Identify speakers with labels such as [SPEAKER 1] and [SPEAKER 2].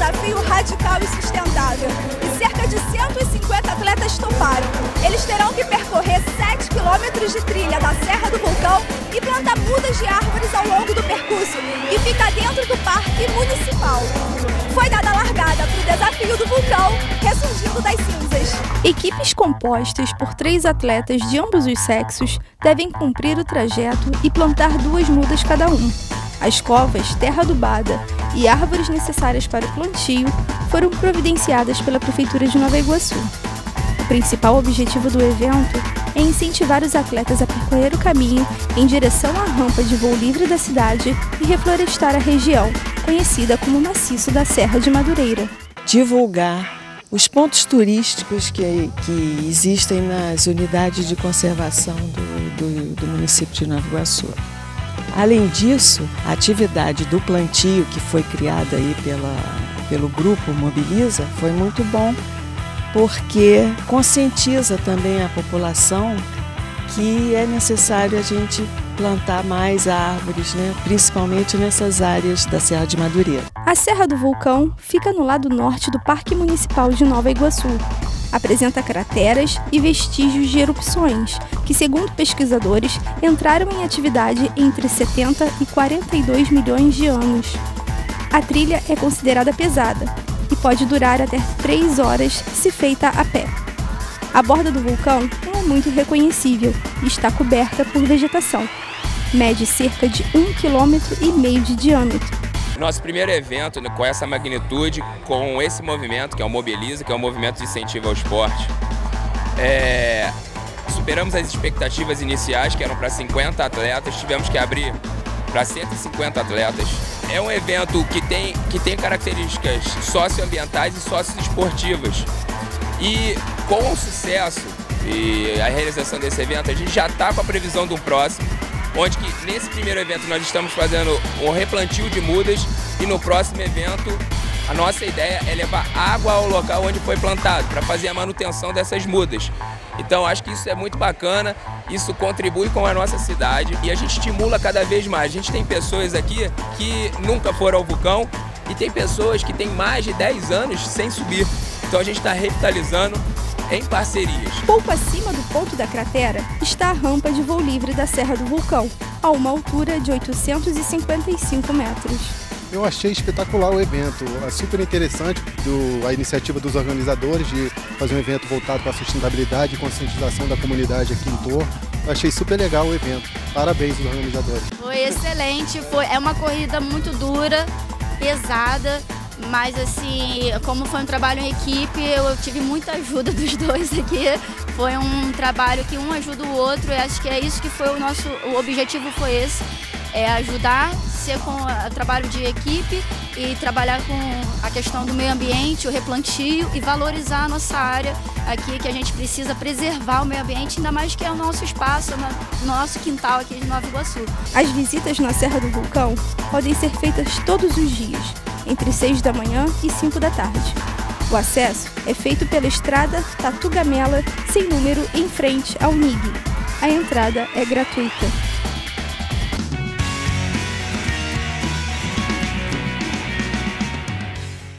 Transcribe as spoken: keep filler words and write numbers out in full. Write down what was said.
[SPEAKER 1] desafio radical e sustentável e cerca de cento e cinquenta atletas toparam. Eles terão que percorrer sete quilômetros de trilha da Serra do Vulcão e plantar mudas de árvores ao longo do percurso, que fica dentro do Parque Municipal. Foi dada a largada para o desafio do vulcão, ressurgindo das cinzas. Equipes compostas por três atletas de ambos os sexos devem cumprir o trajeto e plantar duas mudas cada um. As covas, terra adubada e árvores necessárias para o plantio foram providenciadas pela Prefeitura de Nova Iguaçu. O principal objetivo do evento é incentivar os atletas a percorrer o caminho em direção à rampa de voo livre da cidade e reflorestar a região, conhecida como Maciço da Serra de Madureira.
[SPEAKER 2] Divulgar os pontos turísticos que, que existem nas unidades de conservação do, do, do município de Nova Iguaçu. Além disso, a atividade do plantio que foi criada aí pela, pelo grupo Mobiliza foi muito bom, porque conscientiza também a população que é necessário a gente plantar mais árvores, né? Principalmente nessas áreas da Serra de Madureira.
[SPEAKER 1] A Serra do Vulcão fica no lado norte do Parque Municipal de Nova Iguaçu. Apresenta crateras e vestígios de erupções, que, segundo pesquisadores, entraram em atividade entre setenta e quarenta e dois milhões de anos. A trilha é considerada pesada e pode durar até três horas se feita a pé. A borda do vulcão não é muito reconhecível e está coberta por vegetação. Mede cerca de um quilômetro e meio de diâmetro.
[SPEAKER 3] Nosso primeiro evento com essa magnitude, com esse movimento, que é o Mobiliza, que é um movimento de incentivo ao esporte. É... Superamos as expectativas iniciais, que eram para cinquenta atletas, tivemos que abrir para cento e cinquenta atletas. É um evento que tem, que tem características socioambientais e socioesportivas. E com o sucesso e a realização desse evento, a gente já está com a previsão do próximo, onde que nesse primeiro evento nós estamos fazendo um replantio de mudas e no próximo evento a nossa ideia é levar água ao local onde foi plantado, para fazer a manutenção dessas mudas. Então acho que isso é muito bacana, isso contribui com a nossa cidade e a gente estimula cada vez mais. A gente tem pessoas aqui que nunca foram ao vulcão e tem pessoas que têm mais de dez anos sem subir. Então a gente está revitalizando em parcerias.
[SPEAKER 1] Pouco acima do ponto da cratera está a rampa de voo livre da Serra do Vulcão, a uma altura de oitocentos e cinquenta e cinco metros.
[SPEAKER 4] Eu achei espetacular o evento, é super interessante do, a iniciativa dos organizadores de fazer um evento voltado para a sustentabilidade e conscientização da comunidade aqui em Torre. Eu achei super legal o evento. Parabéns aos organizadores.
[SPEAKER 5] Foi excelente, foi, é uma corrida muito dura, pesada, mas assim, como foi um trabalho em equipe, eu tive muita ajuda dos dois aqui. Foi um trabalho que um ajuda o outro e acho que é isso que foi o nosso, o objetivo foi esse. É ajudar, ser com o trabalho de equipe e trabalhar com a questão do meio ambiente, o replantio e valorizar a nossa área aqui, que a gente precisa preservar o meio ambiente, ainda mais que é o nosso espaço, o nosso quintal aqui de Nova Iguaçu.
[SPEAKER 1] As visitas na Serra do Vulcão podem ser feitas todos os dias, entre seis da manhã e cinco da tarde. O acesso é feito pela estrada Tatu Gamela, sem número, em frente ao N I G. A entrada é gratuita.